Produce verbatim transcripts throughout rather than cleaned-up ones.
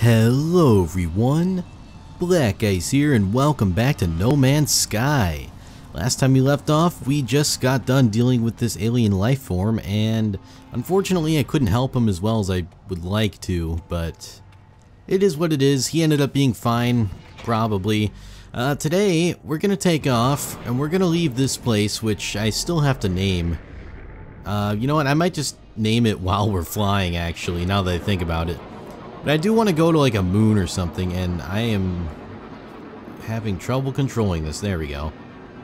Hello everyone, BlackIce here and welcome back to No Man's Sky. Last time we left off, we just got done dealing with this alien life form, and unfortunately I couldn't help him as well as I would like to, but it is what it is. He ended up being fine, probably. Uh, today, we're gonna take off, and we're gonna leave this place, which I still have to name. Uh, you know what, I might just name it while we're flying, actually, now that I think about it. But I do want to go to like a moon or something, and I am having trouble controlling this. There we go.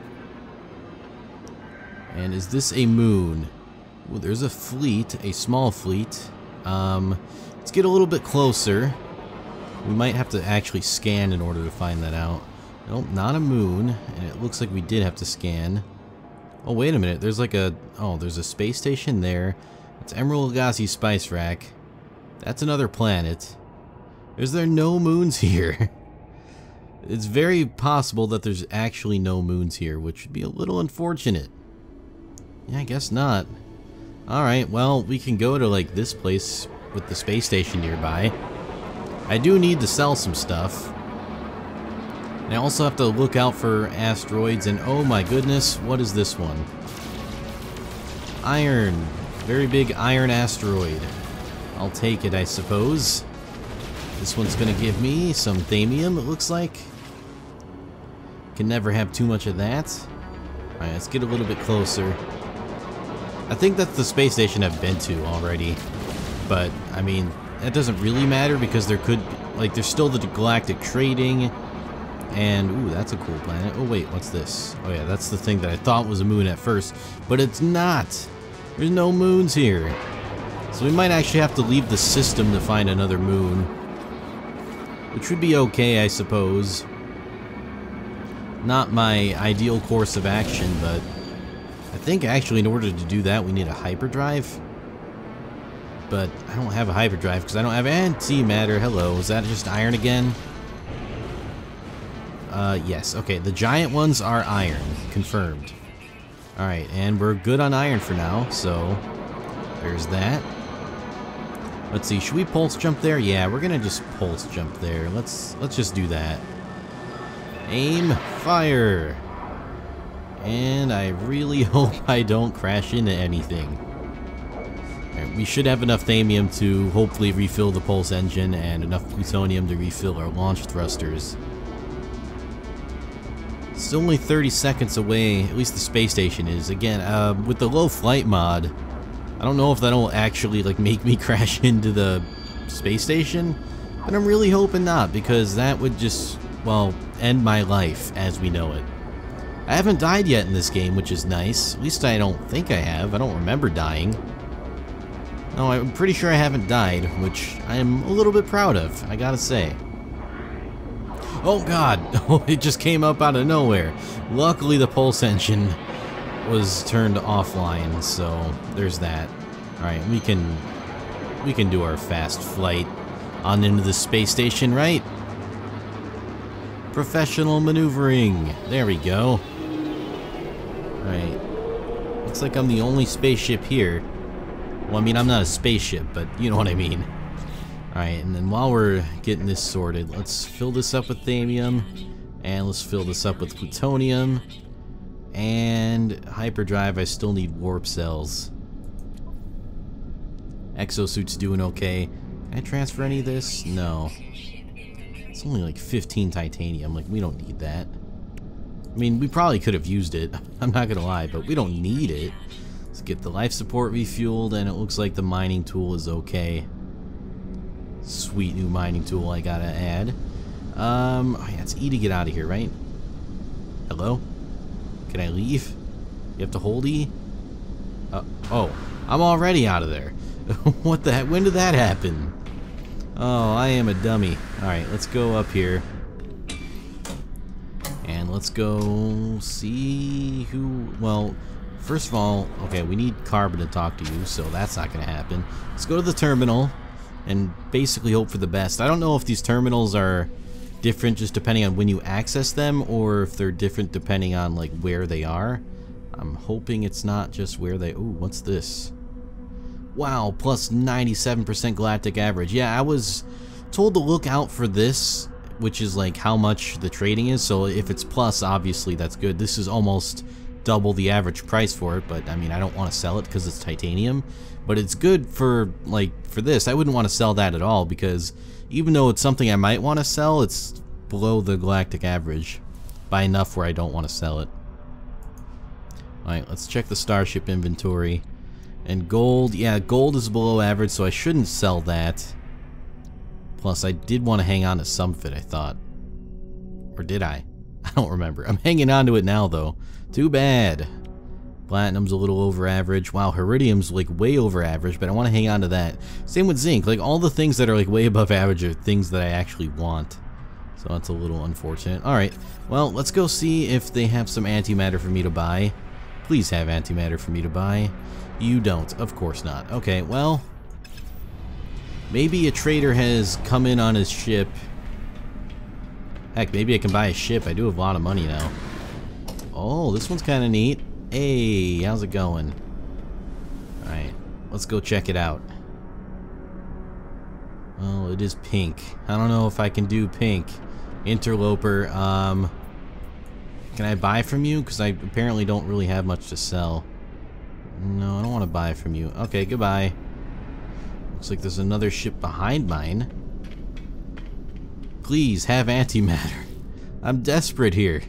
And is this a moon? Ooh, there's a fleet, a small fleet. Um, let's get a little bit closer. We might have to actually scan in order to find that out. Nope, not a moon, and it looks like we did have to scan. Oh, wait a minute. There's like a... Oh, there's a space station there. It's Emerald Lagasse Spice Rack. That's another planet. Is there no moons here? It's very possible that there's actually no moons here, which would be a little unfortunate. Yeah, I guess not. Alright, well, we can go to like this place with the space station nearby. I do need to sell some stuff. And I also have to look out for asteroids, and oh my goodness, what is this one? Iron. Very big iron asteroid. I'll take it, I suppose. This one's gonna give me some thamium, it looks like. Can never have too much of that. Alright, let's get a little bit closer. I think that's the space station I've been to already. But, I mean, that doesn't really matter because there could... Like, there's still the galactic trading. And, ooh, that's a cool planet. Oh, wait, what's this? Oh, yeah, that's the thing that I thought was a moon at first. But it's not! There's no moons here. So we might actually have to leave the system to find another moon. Which would be okay, I suppose. Not my ideal course of action, but I think actually in order to do that we need a hyperdrive. But I don't have a hyperdrive because I don't have antimatter. Hello, is that just iron again? Uh, yes. Okay, the giant ones are iron. Confirmed. Alright, and we're good on iron for now, so there's that. Let's see, should we pulse jump there? Yeah, we're gonna just pulse jump there. Let's let's just do that. Aim, fire. And I really hope I don't crash into anything. Right, we should have enough thamium to hopefully refill the pulse engine and enough plutonium to refill our launch thrusters. It's only thirty seconds away, at least the space station is. Again, uh, with the low flight mod, I don't know if that'll actually like make me crash into the space station, but I'm really hoping not, because that would just, well, end my life as we know it. I haven't died yet in this game, which is nice. At least I don't think I have. I don't remember dying. No, I'm pretty sure I haven't died, which I am a little bit proud of, I gotta say. Oh god! Oh, it just came up out of nowhere. Luckily the pulse engine was turned offline, so there's that. Alright, we can we can do our fast flight on into the space station, right? Professional maneuvering. There we go. Alright. Looks like I'm the only spaceship here. Well, I mean, I'm not a spaceship, but you know what I mean. Alright, and then while we're getting this sorted, let's fill this up with thamium, and let's fill this up with plutonium. And hyperdrive, I still need warp cells. Exosuit's doing okay. Can I transfer any of this? No. It's only like fifteen titanium, like we don't need that. I mean, we probably could have used it, I'm not gonna lie, but we don't need it. Let's get the life support refueled, and it looks like the mining tool is okay. Sweet new mining tool I gotta add. Um, oh yeah, it's E to get out of here, right? Hello? Can I leave? You have to hold E? Uh, oh, I'm already out of there. What the heck? When did that happen? Oh, I am a dummy. Alright, let's go up here. And let's go see who... Well, first of all, okay, we need Carbon to talk to you, so that's not going to happen. Let's go to the terminal and basically hope for the best. I don't know if these terminals are different just depending on when you access them, or if they're different depending on like where they are. I'm hoping it's not just where they... Ooh, what's this? Wow, plus ninety-seven percent galactic average. Yeah, I was told to look out for this, which is like how much the trading is. So if it's plus, obviously that's good. This is almost double the average price for it, but I mean, I don't want to sell it because it's titanium. But it's good for, like, for this. I wouldn't want to sell that at all, because even though it's something I might want to sell, it's below the galactic average by enough where I don't want to sell it. Alright, let's check the starship inventory. And gold, yeah, gold is below average, so I shouldn't sell that. Plus, I did want to hang on to some of it, I thought. Or did I? I don't remember. I'm hanging on to it now, though. Too bad. Platinum's a little over average. Wow, Iridium's like way over average, but I want to hang on to that. Same with zinc. Like, all the things that are like way above average are things that I actually want. So that's a little unfortunate. Alright, well, let's go see if they have some antimatter for me to buy. Please have antimatter for me to buy. You don't. Of course not. Okay, well, maybe a trader has come in on his ship. Heck, maybe I can buy a ship. I do have a lot of money now. Oh, this one's kind of neat. Hey, how's it going? Alright, let's go check it out. Oh, it is pink. I don't know if I can do pink. Interloper, um... can I buy from you? Because I apparently don't really have much to sell. No, I don't want to buy from you. Okay, goodbye. Looks like there's another ship behind mine. Please, have antimatter. I'm desperate here.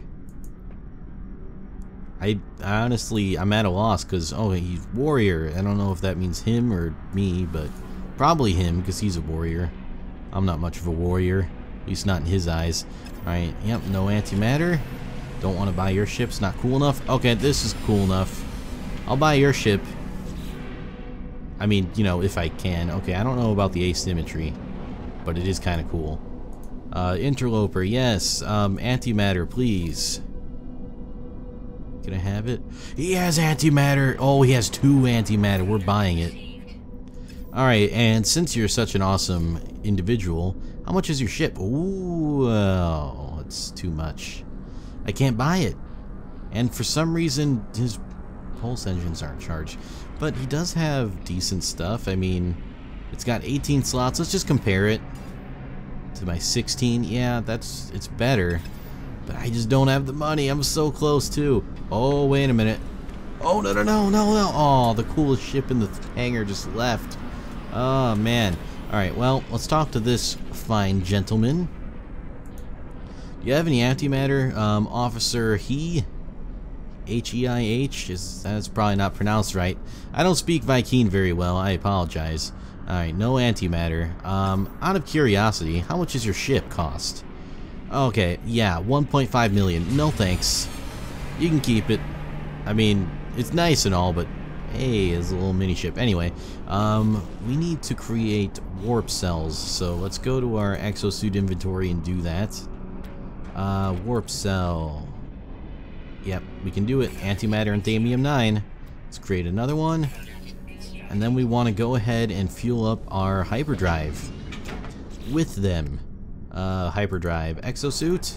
I honestly, I'm at a loss because, oh, he's warrior. I don't know if that means him or me, but probably him because he's a warrior. I'm not much of a warrior, at least not in his eyes. Alright, yep, no antimatter. Don't want to buy your ship, it's not cool enough. Okay, this is cool enough. I'll buy your ship. I mean, you know, if I can. Okay, I don't know about the asymmetry, but it is kind of cool. Uh, interloper, yes. Um, antimatter, please. Can I have it? He has antimatter. Oh, he has two antimatter. We're buying it. Alright, and since you're such an awesome individual, how much is your ship? Ooh, oh, it's too much. I can't buy it. And for some reason, his pulse engines aren't charged. But he does have decent stuff. I mean, it's got eighteen slots. Let's just compare it to my sixteen. Yeah, that's it's better. But I just don't have the money. I'm so close too. Oh, wait a minute. Oh, no, no, no, no, no. Oh, the coolest ship in the hangar just left. Oh, man. Alright, well, let's talk to this fine gentleman. Do you have any antimatter? Um, Officer He? H E I H? Is, that's probably not pronounced right. I don't speak Vy'keen very well. I apologize. Alright, no antimatter. Um, out of curiosity, how much does your ship cost? Okay, yeah, one point five million. No thanks. You can keep it. I mean, it's nice and all, but hey, it's a little mini ship. Anyway, um, we need to create warp cells. So let's go to our exosuit inventory and do that. Uh, warp cell. Yep, we can do it. Antimatter and Thamium nine. Let's create another one. And then we want to go ahead and fuel up our hyperdrive with them. Uh, hyperdrive. Exosuit?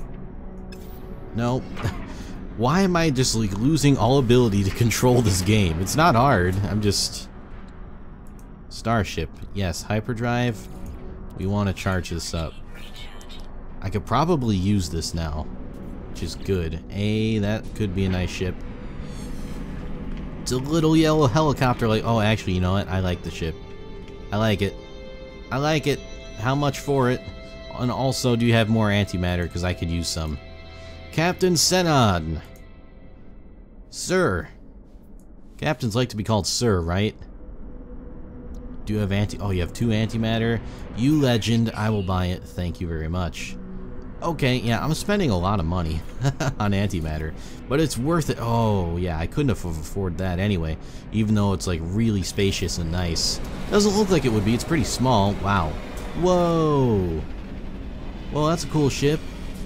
No. Why am I just like losing all ability to control this game? It's not hard. I'm just... Starship. Yes, hyperdrive. We want to charge this up. I could probably use this now, which is good. A, that could be a nice ship. It's a little yellow helicopter like... Oh, actually, you know what? I like the ship. I like it. I like it. How much for it? And also, do you have more antimatter? Because I could use some. Captain Senon. Sir. Captains like to be called Sir, right? Do you have anti... Oh, you have two antimatter. You legend. I will buy it. Thank you very much. Okay, yeah, I'm spending a lot of money on antimatter. But it's worth it. Oh, yeah, I couldn't have afforded that anyway. Even though it's, like, really spacious and nice. Doesn't look like it would be. It's pretty small. Wow. Whoa. Well, that's a cool ship.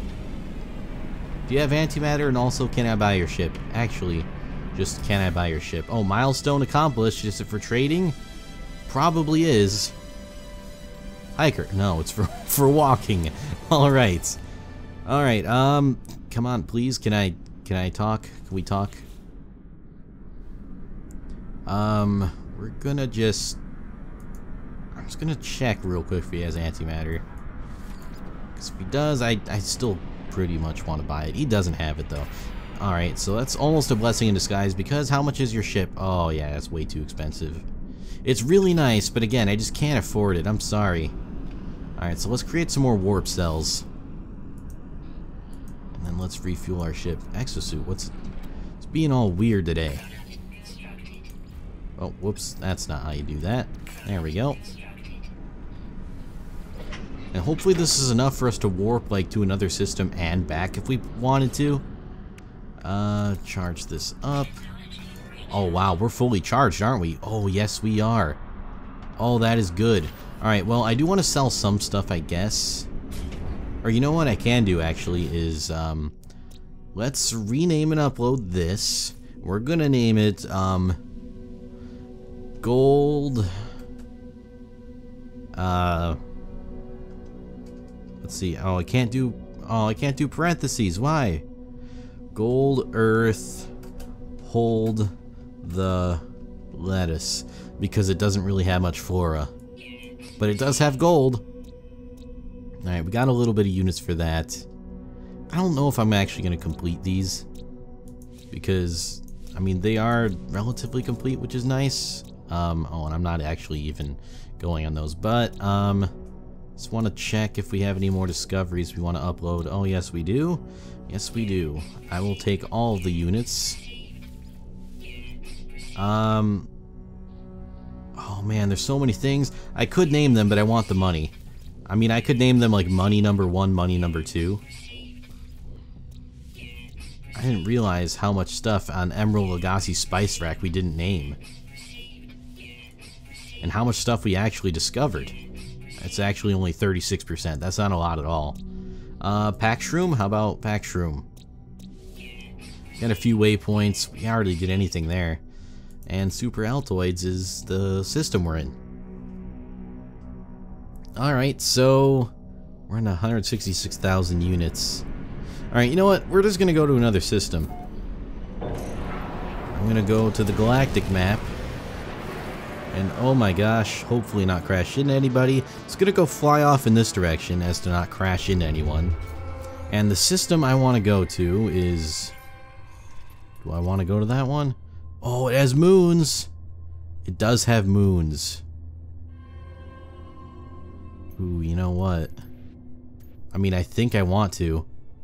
Do you have antimatter? And also, can I buy your ship? Actually, just can I buy your ship? Oh, milestone accomplished. Is it for trading? Probably is. Hiker. No, it's for, for walking. Alright. Alright, um, come on, please. Can I, can I talk? Can we talk? Um, we're gonna just... just gonna check real quick if he has antimatter. Because if he does, I, I still pretty much want to buy it. He doesn't have it though. Alright, so that's almost a blessing in disguise, because how much is your ship? Oh yeah, that's way too expensive. It's really nice, but again, I just can't afford it. I'm sorry. Alright, so let's create some more warp cells. And then let's refuel our ship. Exosuit, what's... It's being all weird today. Oh, whoops, that's not how you do that. There we go. And hopefully this is enough for us to warp, like, to another system and back if we wanted to. Uh, charge this up. Oh, wow, we're fully charged, aren't we? Oh, yes, we are. Oh, that is good. Alright, well, I do want to sell some stuff, I guess. Or you know what I can do, actually, is, um... let's rename and upload this. We're gonna name it, um... Gold... Uh... Let's see. Oh, I can't do... Oh, I can't do parentheses. Why? Gold, Earth, hold the lettuce. Because it doesn't really have much flora. But it does have gold. Alright, we got a little bit of units for that. I don't know if I'm actually going to complete these. Because, I mean, they are relatively complete, which is nice. Um, oh, and I'm not actually even going on those. But, um, just want to check if we have any more discoveries we want to upload. Oh, yes, we do. Yes, we do. I will take all of the units. Um... Oh man, there's so many things. I could name them, but I want the money. I mean, I could name them like money number one, money number two. I didn't realize how much stuff on Emerald Lagasse Spice Rack we didn't name. And how much stuff we actually discovered. It's actually only thirty-six percent. That's not a lot at all. Uh, Pack Shroom? How about Pack Shroom? Got a few waypoints. We hardly did anything there. And Super Altoids is the system we're in. Alright, so we're in one hundred sixty-six thousand units. Alright, you know what? We're just gonna go to another system. I'm gonna go to the galactic map. And oh my gosh, hopefully not crash into anybody. It's gonna go fly off in this direction as to not crash into anyone. And the system I want to go to is... Do I want to go to that one? Oh, it has moons! It does have moons. Ooh, you know what? I mean, I think I want to.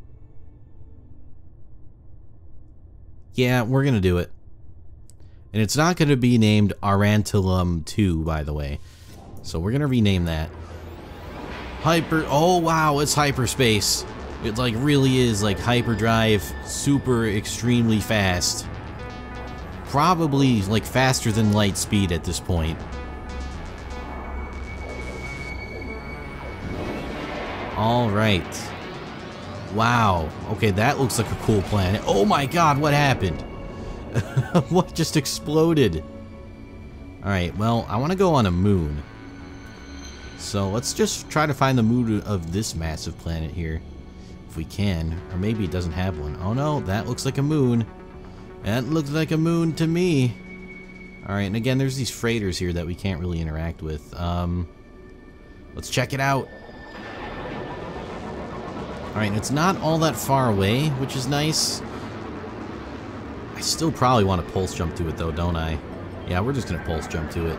Yeah, we're gonna do it. And it's not gonna be named Arantilum two, by the way. So we're gonna rename that. Hyper... Oh, wow, it's hyperspace. It, like, really is, like, hyperdrive, super extremely fast. Probably, like, faster than light speed at this point. Alright. Wow. Okay, that looks like a cool planet. Oh my god, what happened? What just exploded? Alright, well, I want to go on a moon. So let's just try to find the moon of this massive planet here. If we can. Or maybe it doesn't have one. Oh no, that looks like a moon. That looks like a moon to me. Alright, and again, there's these freighters here that we can't really interact with. Um, let's check it out. Alright, it's not all that far away, which is nice. I still probably want to pulse jump to it, though, don't I? Yeah, we're just going to pulse jump to it.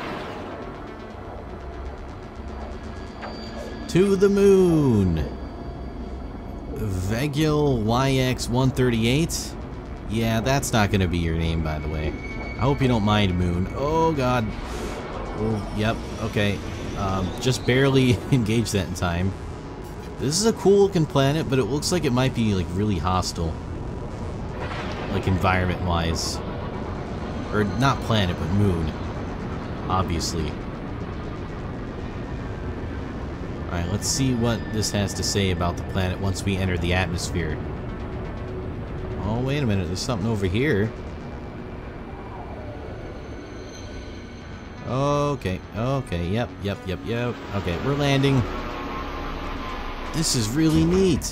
To the moon! Vy'keen Y X one thirty-eight? Yeah, that's not going to be your name, by the way. I hope you don't mind, Moon. Oh, God. Oh, yep, okay. Um, just barely engaged that in time. This is a cool-looking planet, but it looks like it might be, like, really hostile. Like, environment-wise. Or, not planet, but moon. Obviously. Alright, let's see what this has to say about the planet once we enter the atmosphere. Oh, wait a minute, there's something over here. Okay, okay, yep, yep, yep, yep. Okay, we're landing. This is really neat.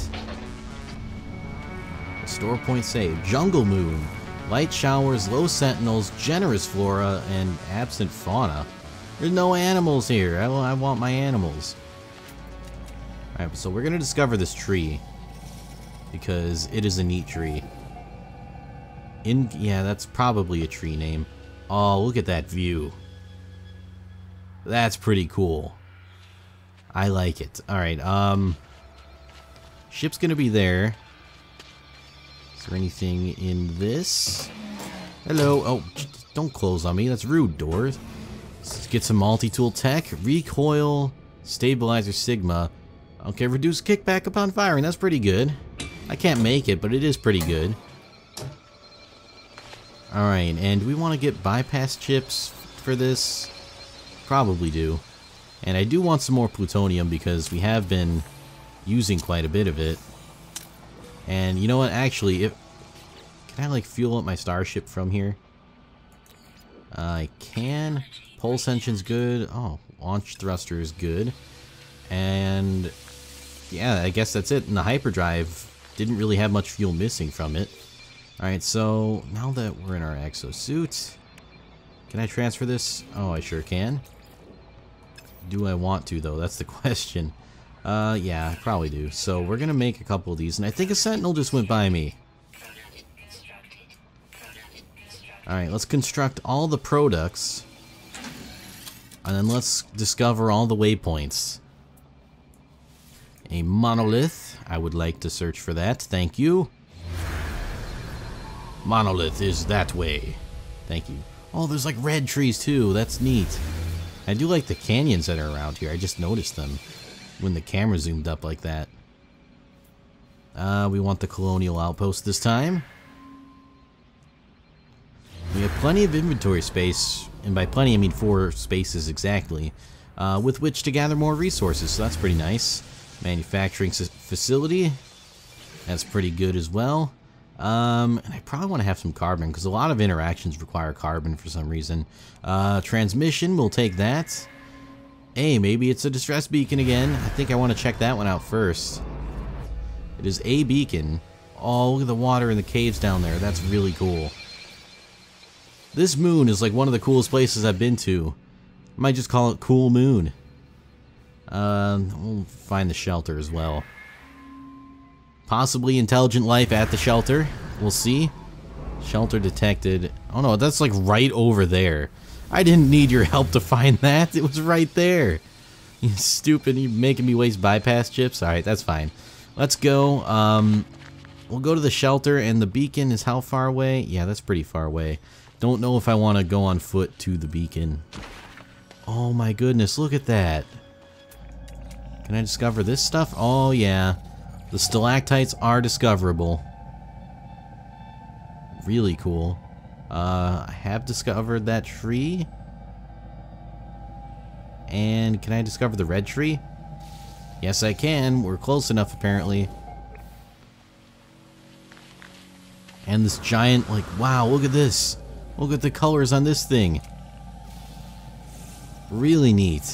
Store point saved. Jungle moon. Light showers, low sentinels, generous flora, and absent fauna. There's no animals here. I, I want my animals. Alright, so we're gonna discover this tree. Because it is a neat tree. In yeah, that's probably a tree name. Oh, look at that view. That's pretty cool. I like it. Alright, um... ship's gonna be there. Is there anything in this? Hello. Oh, don't close on me. That's rude, doors. Let's get some multi-tool tech. Recoil, stabilizer, sigma. Okay, reduce kickback upon firing. That's pretty good. I can't make it, but it is pretty good. Alright, and we want to get bypass chips for this? Probably do. And I do want some more plutonium because we have been using quite a bit of it. And you know what? Actually, if can I like fuel up my starship from here? Uh, I can. Pulse engine's good. Oh, launch thruster is good. And yeah, I guess that's it. And the hyperdrive didn't really have much fuel missing from it. Alright, so now that we're in our exosuit, can I transfer this? Oh, I sure can. Do I want to, though? That's the question. Uh, yeah, I probably do. So we're gonna make a couple of these, and I think a sentinel just went by me. Alright, let's construct all the products. And then let's discover all the waypoints. A monolith. I would like to search for that. Thank you. Monolith is that way. Thank you. Oh, there's like red trees too. That's neat. I do like the canyons that are around here. I just noticed them when the camera zoomed up like that. Uh, we want the colonial outpost this time. We have plenty of inventory space, and by plenty I mean four spaces exactly, uh, with which to gather more resources, so that's pretty nice. Manufacturing facility, that's pretty good as well. Um, and I probably want to have some carbon, because a lot of interactions require carbon for some reason. Uh, transmission, we'll take that. Hey, maybe it's a distress beacon again. I think I want to check that one out first. It is a beacon. Oh, look at the water in the caves down there. That's really cool. This moon is like one of the coolest places I've been to. I might just call it Cool Moon. Um, we'll find the shelter as well. Possibly intelligent life at the shelter. We'll see. Shelter detected. Oh no, that's like right over there. I didn't need your help to find that. It was right there. You stupid. You're making me waste bypass chips? Alright, that's fine. Let's go. Um, we'll go to the shelter, and the beacon is how far away? Yeah, that's pretty far away. Don't know if I want to go on foot to the beacon. Oh my goodness, look at that. Can I discover this stuff? Oh yeah. The stalactites are discoverable. Really cool. Uh, I have discovered that tree. And can I discover the red tree? Yes, I can. We're close enough, apparently. And this giant, like, wow, look at this. Look at the colors on this thing. Really neat.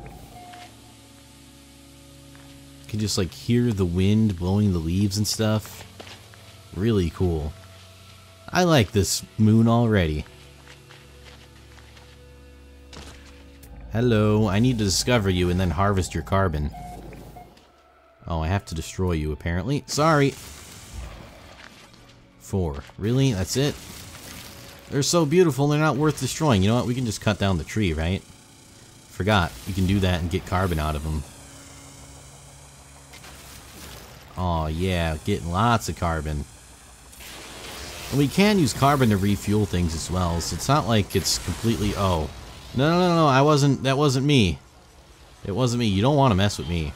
You can just, like, hear the wind blowing the leaves and stuff. Really cool. I like this moon already. Hello, I need to discover you and then harvest your carbon. Oh, I have to destroy you, apparently. Sorry. Four. Really? That's it? They're so beautiful, they're not worth destroying. You know what? We can just cut down the tree, right? Forgot. You can do that and get carbon out of them. Oh, yeah. Getting lots of carbon. And we can use carbon to refuel things as well, so it's not like it's completely... Oh. No, no, no, no. I wasn't... That wasn't me. It wasn't me. You don't want to mess with me.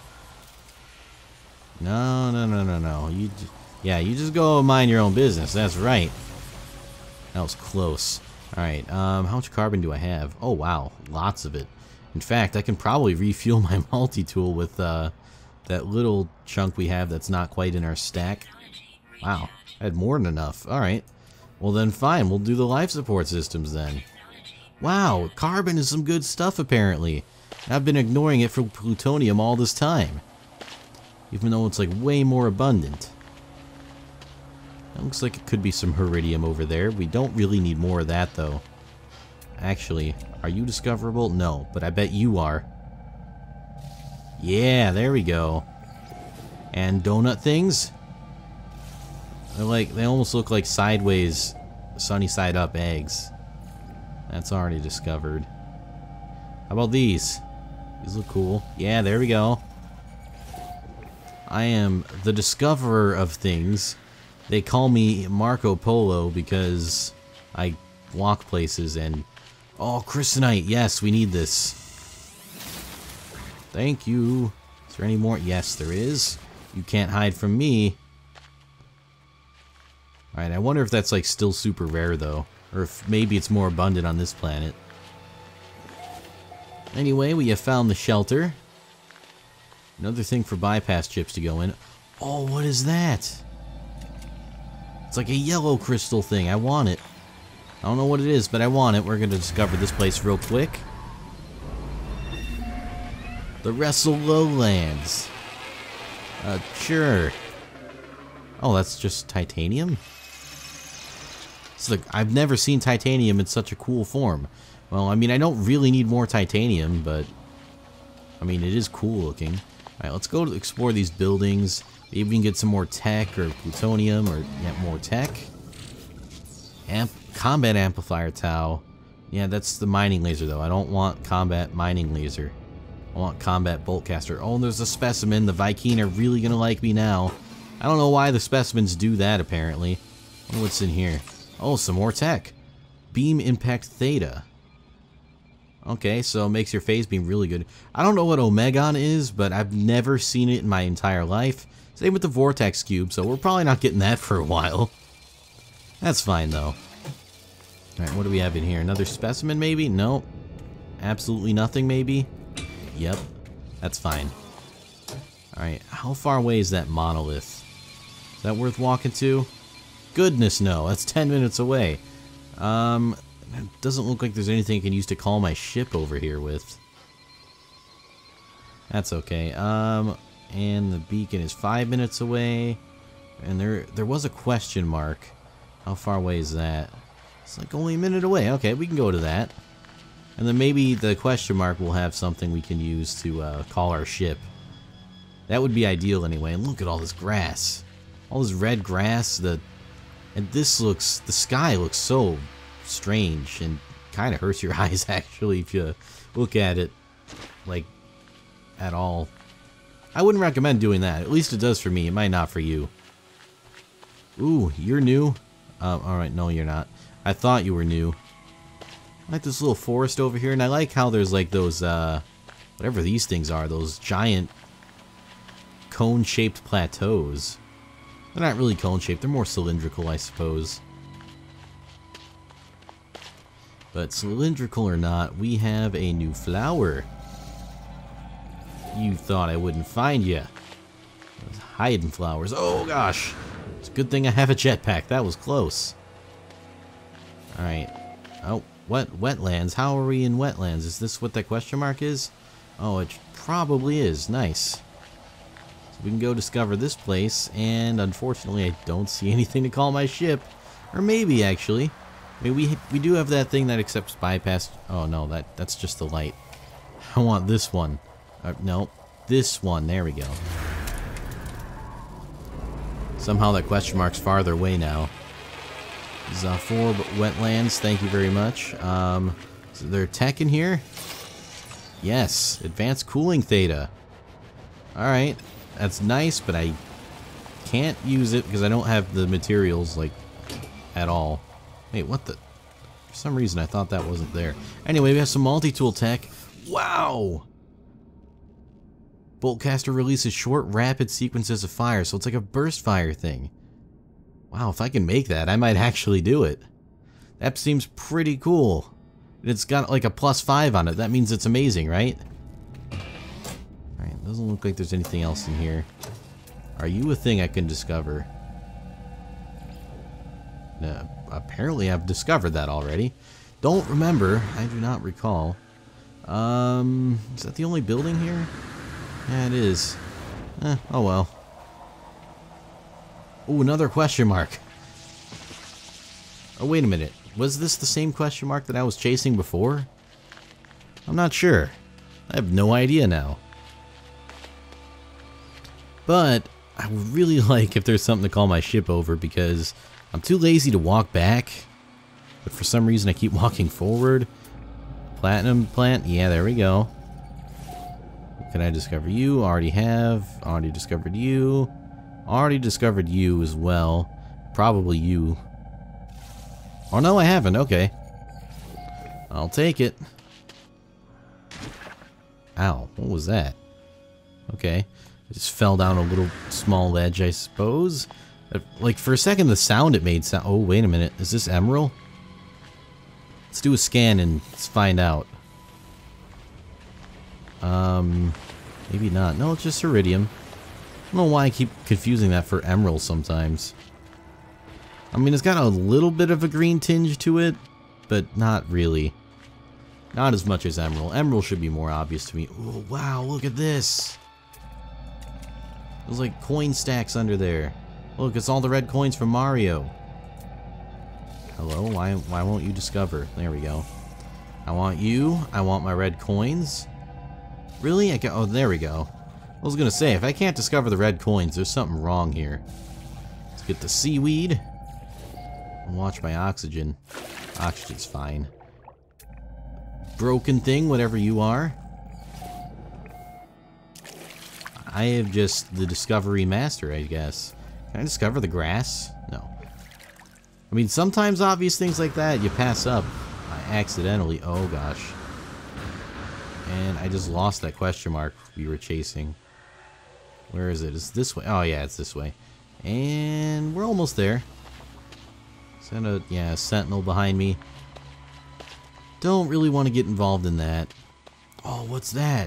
No, no, no, no, no. You... Yeah, you just go mind your own business. That's right. That was close. Alright, um, how much carbon do I have? Oh, wow. Lots of it. In fact, I can probably refuel my multi-tool with, uh, that little chunk we have that's not quite in our stack. Wow. I had more than enough. Alright. Well, then fine. We'll do the life support systems then. Wow. Carbon is some good stuff, apparently. I've been ignoring it for plutonium all this time. Even though it's, like, way more abundant. It looks like it could be some iridium over there. We don't really need more of that, though. actually, are you discoverable? No, but I bet you are. Yeah, there we go. And donut things? They're like, they almost look like sideways, sunny side up eggs. That's already discovered. How about these? These look cool. Yeah, there we go. I am the discoverer of things. They call me Marco Polo because I walk places and... Oh, Crystalite! Yes, we need this. Thank you. Is there any more? Yes, there is. You can't hide from me. Alright, I wonder if that's like still super rare though. Or if maybe it's more abundant on this planet. Anyway, we have found the shelter. Another thing for bypass chips to go in. Oh, what is that? It's like a yellow crystal thing. I want it. I don't know what it is, but I want it. We're going to discover this place real quick. The Wrestle Lowlands. Uh, sure. Oh, that's just titanium? It's like, I've never seen titanium in such a cool form. Well, I mean, I don't really need more titanium, but... I mean, it is cool looking. Alright, let's go to explore these buildings. Maybe we can get some more tech or plutonium or yeah, more tech. Amp combat amplifier Tau. Yeah, that's the mining laser though. I don't want combat mining laser. I want combat boltcaster. Oh, and there's a specimen. The Vy'keen are really gonna like me now. I don't know why the specimens do that apparently. I wonder what's in here. Oh, some more tech. Beam impact theta. Okay, so it makes your phase beam really good. I don't know what Omegon is, but I've never seen it in my entire life. Same with the Vortex Cube, so we're probably not getting that for a while. That's fine, though. Alright, what do we have in here? Another specimen, maybe? Nope. Absolutely nothing, maybe? Yep. That's fine. Alright, how far away is that monolith? Is that worth walking to? Goodness, no. That's ten minutes away. Um... It doesn't look like there's anything I can use to call my ship over here with. That's okay. Um, and the beacon is five minutes away. And there there was a question mark. How far away is that? It's like only a minute away. Okay, we can go to that. And then maybe the question mark will have something we can use to uh, call our ship. That would be ideal anyway. And look at all this grass. All this red grass. The And this looks... The sky looks so... strange and kind of hurts your eyes actually if you look at it like at all. I wouldn't recommend doing that. At least it does for me. It might not for you. Ooh, you're new? Um, alright, no you're not. I thought you were new. I like this little forest over here, and I like how there's like those uh whatever these things are, those giant cone-shaped plateaus. They're not really cone-shaped, they're more cylindrical, I suppose. But cylindrical or not, we have a new flower. You thought I wouldn't find you. I was hiding flowers. Oh gosh! It's a good thing I have a jetpack. That was close. Alright. Oh, what? Wetlands. How are we in wetlands? Is this what that question mark is? Oh, it probably is. Nice. So we can go discover this place, and unfortunately I don't see anything to call my ship. Or maybe, actually. I mean, we, we do have that thing that accepts bypass. Oh, no, that that's just the light. I want this one. Uh, no, this one. There we go. Somehow that question mark's farther away now. This is uh, four wetlands. Thank you very much. Um, is there tech in here? Yes. Advanced cooling theta. Alright. That's nice, but I can't use it because I don't have the materials, like, at all. Wait, what the... For some reason, I thought that wasn't there. Anyway, we have some multi-tool tech. Wow! Boltcaster releases short, rapid sequences of fire, so it's like a burst fire thing. Wow, if I can make that, I might actually do it. That seems pretty cool. It's got like a plus five on it. That means it's amazing, right? Alright, doesn't look like there's anything else in here. Are you a thing I can discover? No. Apparently I've discovered that already. Don't remember. I do not recall. Um, is that the only building here? Yeah, it is. Eh, oh well. Ooh, another question mark. Oh, wait a minute. Was this the same question mark that I was chasing before? I'm not sure. I have no idea now. But I would really like if there's something to call my ship over, because I'm too lazy to walk back. But for some reason I keep walking forward. Platinum plant? Yeah, there we go. Can I discover you? Already have. Already discovered you. Already discovered you as well. Probably you. Oh no, I haven't. Okay. I'll take it. Ow, what was that? Okay. I just fell down a little small ledge, I suppose. Like, for a second, the sound it made sound... Oh, wait a minute. Is this emerald? Let's do a scan and let's find out. Um, maybe not. No, it's just iridium. I don't know why I keep confusing that for emerald sometimes. I mean, it's got a little bit of a green tinge to it, but not really. Not as much as emerald. Emerald should be more obvious to me. Oh, wow, look at this. There's like coin stacks under there. Look, it's all the red coins from Mario. Hello? Why, why won't you discover? There we go. I want you. I want my red coins. Really? I can, oh, there we go. I was gonna say, if I can't discover the red coins, there's something wrong here. Let's get the seaweed. And watch my oxygen. Oxygen's fine. Broken thing, whatever you are. I am just the discovery master, I guess. Can I discover the grass? No. I mean, sometimes obvious things like that you pass up accidentally. Oh gosh. And I just lost that question mark we were chasing. Where is it? Is it this way? Oh yeah, it's this way. And we're almost there. Is that a, yeah, a sentinel behind me? Don't really want to get involved in that. Oh, what's that?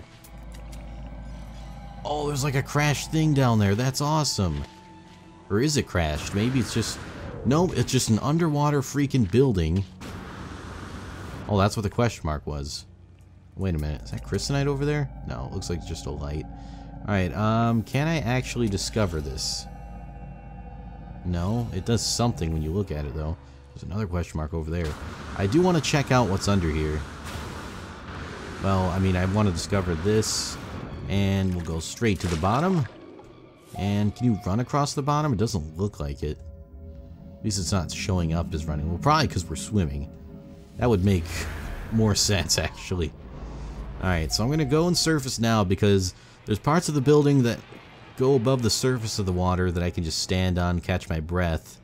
Oh, there's like a crashed thing down there. That's awesome. Or is it crashed? Maybe it's just... No, it's just an underwater freaking building. Oh, that's what the question mark was. Wait a minute. Is that crystalline over there? No, it looks like just a light. Alright, um, can I actually discover this? No, it does something when you look at it, though. There's another question mark over there. I do want to check out what's under here. Well, I mean, I want to discover this. And we'll go straight to the bottom. And can you run across the bottom? It doesn't look like it. At least it's not showing up as running. Well, probably because we're swimming. That would make more sense, actually. Alright, so I'm going to go and surface now because there's parts of the building that go above the surface of the water that I can just stand on, catch my breath.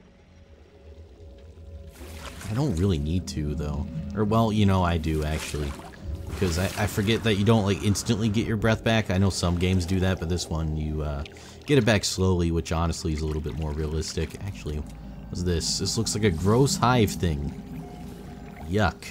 I don't really need to, though. Or, well, you know, I do, actually. Because I, I forget that you don't, like, instantly get your breath back. I know some games do that, but this one, you uh, get it back slowly, which honestly is a little bit more realistic. Actually, what's this? This looks like a gross hive thing. Yuck.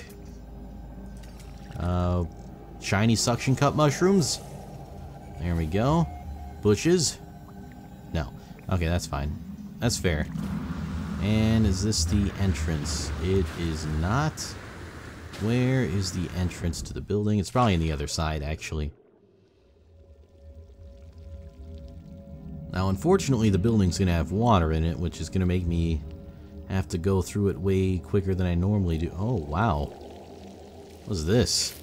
Uh, shiny suction cup mushrooms. There we go. Bushes. No. Okay, that's fine. That's fair. And is this the entrance? It is not. Where is the entrance to the building? It's probably on the other side, actually. Now, unfortunately, the building's going to have water in it, which is going to make me have to go through it way quicker than I normally do. Oh, wow. What's this?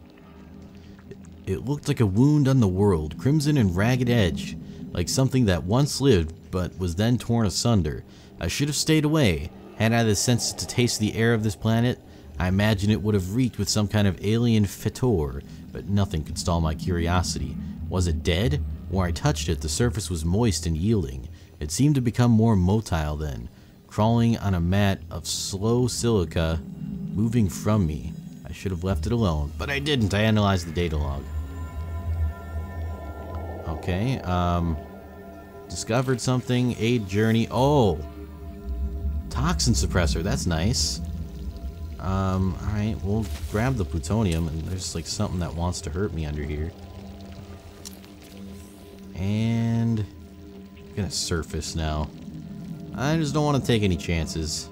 It looked like a wound on the world, crimson and ragged edge, like something that once lived but was then torn asunder. I should have stayed away. Had I the sense to taste the air of this planet, I imagine it would have reeked with some kind of alien fetor, but nothing could stall my curiosity. Was it dead? Where I touched it, the surface was moist and yielding. It seemed to become more motile then, crawling on a mat of slow silica, moving from me. I should have left it alone, but I didn't. I analyzed the data log. Okay, um... discovered something. Aid journey. Oh! Toxin suppressor. That's nice. Um, alright, we'll grab the plutonium, and there's like something that wants to hurt me under here. And... I'm gonna surface now. I just don't want to take any chances.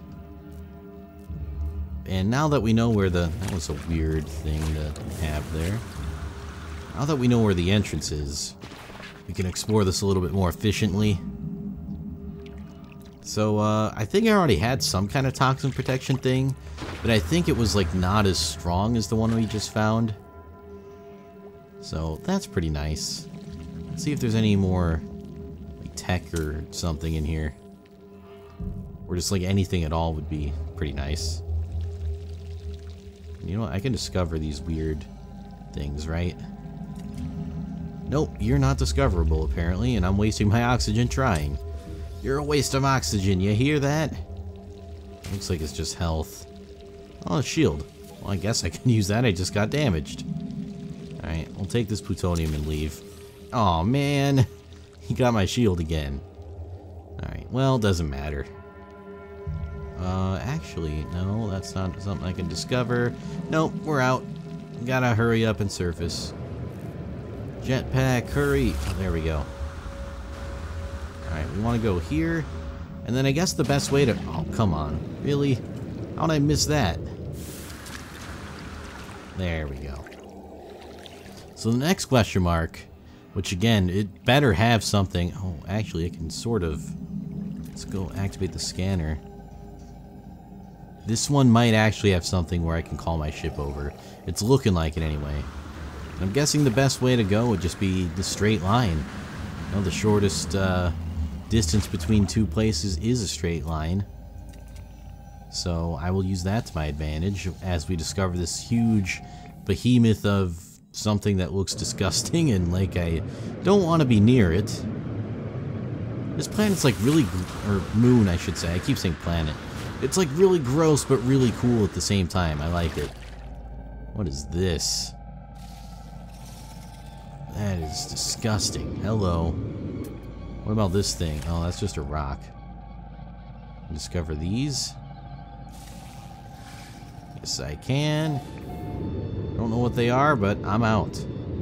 And now that we know where the... That was a weird thing to have there. Now that we know where the entrance is, we can explore this a little bit more efficiently. So, uh, I think I already had some kind of toxin protection thing. but I think it was like not as strong as the one we just found. So that's pretty nice. Let's see if there's any more like tech or something in here. Or just like anything at all would be pretty nice. You know what? I can discover these weird things, right? Nope, you're not discoverable apparently, and I'm wasting my oxygen trying. You're a waste of oxygen, you hear that? Looks like it's just health. Oh, a shield. Well, I guess I can use that, I just got damaged. Alright, we'll take this plutonium and leave. Aw, man. He got my shield again. Alright, well, doesn't matter. Uh, actually, no, that's not something I can discover. Nope, we're out. Gotta hurry up and surface. Jetpack, hurry. Oh, there we go. Alright, we want to go here. And then I guess the best way to... Oh, come on. Really? How'd I miss that? There we go. So the next question mark, which again, it better have something... Oh, actually, it can sort of... Let's go activate the scanner. This one might actually have something where I can call my ship over. It's looking like it anyway. And I'm guessing the best way to go would just be the straight line. You know, the shortest uh, distance between two places is a straight line. So I will use that to my advantage as we discover this huge behemoth of something that looks disgusting and like I don't want to be near it. This planet's like really, or moon I should say, I keep saying planet. It's like really gross but really cool at the same time. I like it. What is this? That is disgusting. Hello. What about this thing? Oh, that's just a rock. Discover these. Yes, I can. Don't know what they are, but I'm out.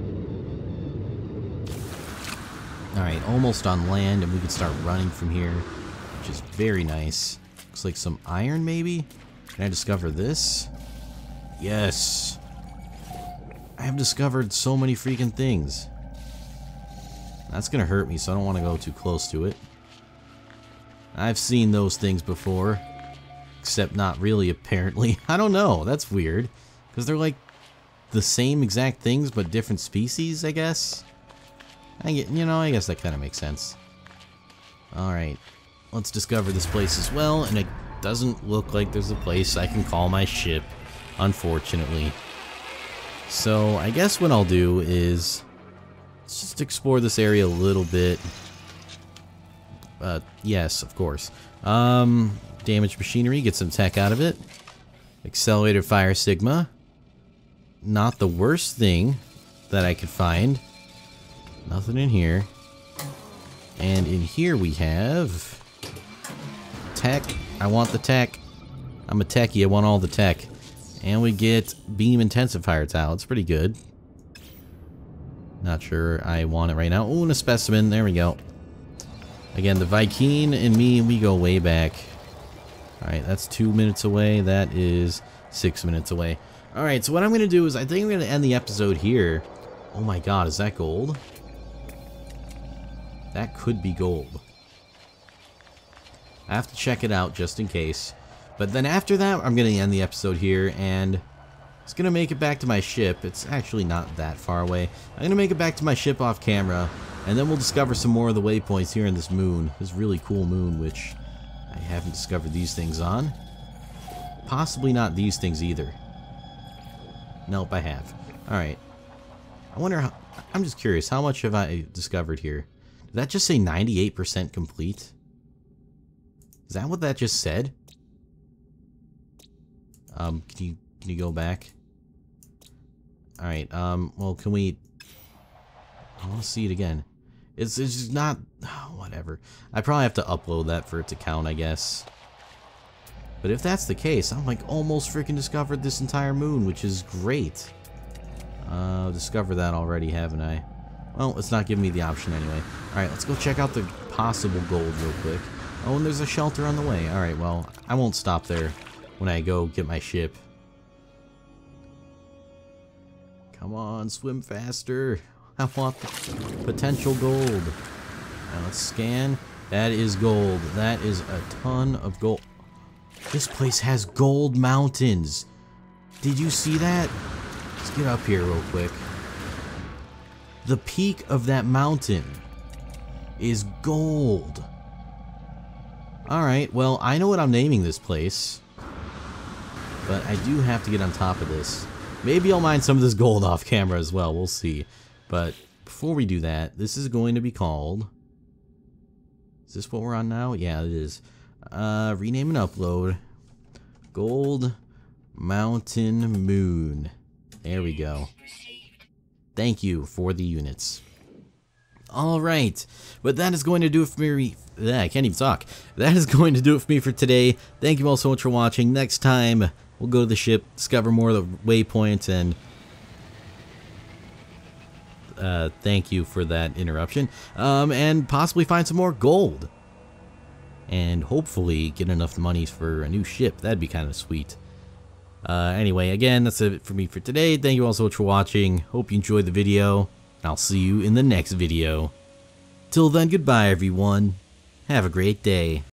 Alright, almost on land, and we can start running from here, which is very nice. Looks like some iron, maybe? Can I discover this? Yes! I have discovered so many freaking things. That's gonna hurt me, so I don't want to go too close to it. I've seen those things before. Except not really, apparently. I don't know, that's weird. Because they're like the same exact things, but different species, I guess? I get, you know, I guess that kind of makes sense. Alright. Let's discover this place as well, and it doesn't look like there's a place I can call my ship, unfortunately. So, I guess what I'll do is let's just explore this area a little bit. Uh, yes, of course. Um, damaged machinery, get some tech out of it. Accelerated fire sigma. Not the worst thing that I could find. Nothing in here. And in here we have... tech. I want the tech. I'm a techie, I want all the tech. And we get beam intensifier tile. It's pretty good. Not sure I want it right now. Oh, and a specimen. There we go. Again, the Vy'keen and me, we go way back. Alright, that's two minutes away. That is six minutes away. Alright, so what I'm going to do is I think I'm going to end the episode here. Oh my god, is that gold? That could be gold. I have to check it out just in case. But then after that, I'm going to end the episode here, and it's going to make it back to my ship. It's actually not that far away. I'm going to make it back to my ship off camera, and then we'll discover some more of the waypoints here in this moon. This really cool moon, which I haven't discovered these things on. Possibly not these things either. Nope, I have. Alright. I wonder how... I'm just curious, how much have I discovered here? Did that just say ninety-eight percent complete? Is that what that just said? Um, can you, can you go back? Alright, um, well, can we... I want to see it again. It's, it's just not... Oh, whatever. I probably have to upload that for it to count, I guess. But if that's the case, I'm like almost freaking discovered this entire moon, which is great. Uh, discovered that already, haven't I? Well, it's not giving me the option anyway. Alright, let's go check out the possible gold real quick. Oh, and there's a shelter on the way. Alright, well, I won't stop there when I go get my ship. Come on, swim faster. I want the potential gold. Now let's scan. That is gold. That is a ton of gold. This place has gold mountains. Did you see that? Let's get up here real quick. The peak of that mountain is gold. Alright, well, I know what I'm naming this place. But I do have to get on top of this. Maybe I'll mine some of this gold off camera as well. We'll see. But before we do that, this is going to be called... Is this what we're on now? Yeah, it is. Uh, rename and upload. Gold Mountain Moon. There we go. Thank you for the units. Alright, but that is going to do it for me. I can't even talk. That is going to do it for me for today. Thank you all so much for watching. Next time, we'll go to the ship, discover more of the waypoints, and uh, thank you for that interruption. Um, and possibly find some more gold. And hopefully get enough money for a new ship. That'd be kind of sweet. Uh, anyway, again, that's it for me for today. Thank you all so much for watching. Hope you enjoyed the video. And I'll see you in the next video. Till then, goodbye everyone. Have a great day.